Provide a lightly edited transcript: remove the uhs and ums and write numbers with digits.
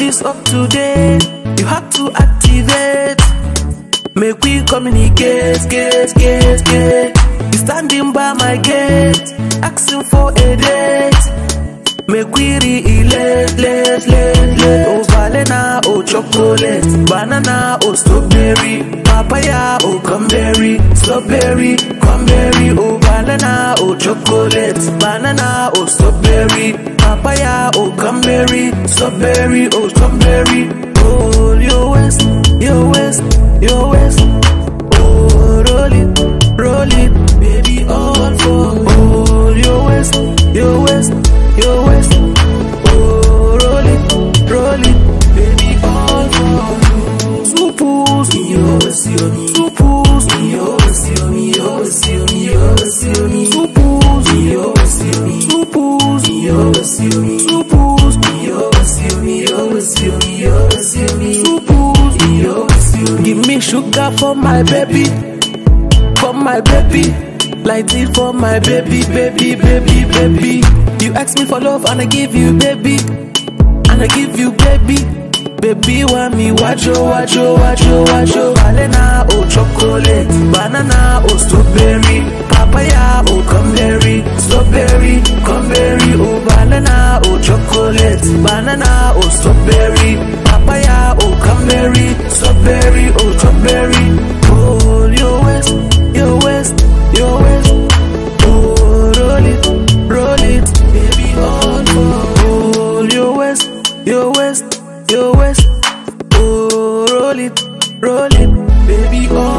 is up to date. You have to activate. Make we communicate, get. You standing by my gate, asking for a date. Make we relate, oh banana, oh chocolate, banana, oh strawberry, papaya, oh cranberry, strawberry, cranberry, oh banana, oh chocolate, banana, oh strawberry, papaya, oh cranberry, strawberry, oh strawberry. Oh your waist, your waist, your waist. Oh roll it, baby all for. Oh your waist, your waist, your waist. Oh roll it, baby all for. Supus, supus, supus, give me sugar for my baby, for my baby. Light it for my baby, baby, baby, baby. You ask me for love and I give you baby, and I give you baby. Baby want me wajo. Banana oh chocolate, banana oh strawberry, papaya oh cranberry, strawberry, cranberry. Oh banana oh chocolate, banana oh strawberry, papaya oh cranberry, strawberry oh strawberry. Oh your waist, your waist, your waist. Oh roll it, baby all for. Oh your waist, your waist, your waist. Oh roll it, baby all.